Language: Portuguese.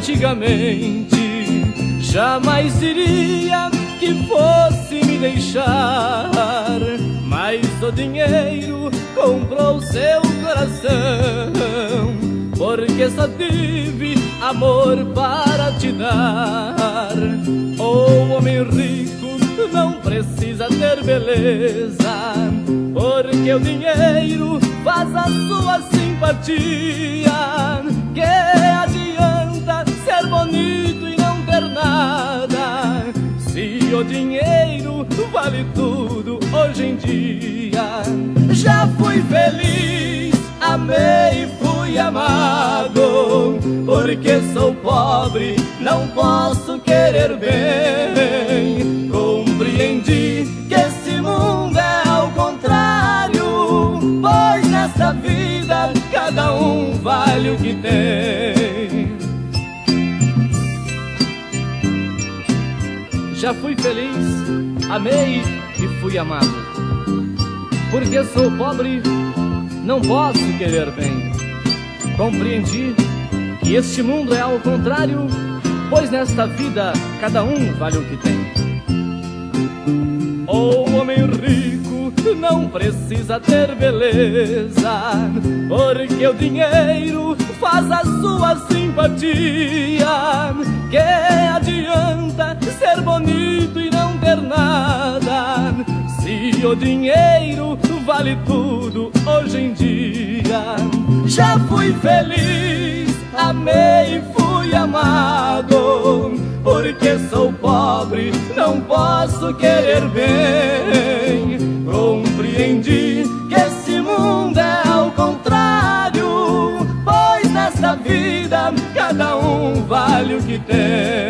antigamente, jamais diria que fosse me deixar, mas o dinheiro comprou seu coração, porque só tive amor para te dar. O homem rico não precisa ter beleza, porque o dinheiro faz a sua simpatia. Que adianta ser bonito e não ter nada, se o dinheiro vale tudo hoje em dia? Já fui feliz, amei e fui amado, porque sou pobre, não posso querer bem. Compreendi que esse mundo é ao contrário, pois nessa vida cada um vale o que tem. Já fui feliz, amei e fui amado, porque sou pobre, não posso querer bem. Compreendi que este mundo é ao contrário, pois nesta vida cada um vale o que tem. O homem rico não precisa ter beleza, porque o dinheiro faz a sua simpatia. Que adianta ser bonito e não ter nada, se o dinheiro vale tudo hoje em dia? Já fui feliz, amei e fui amado, porque sou pobre, não posso querer bem. Compreendi que esse mundo é ao contrário, pois nesta vida cada um vale o que tem.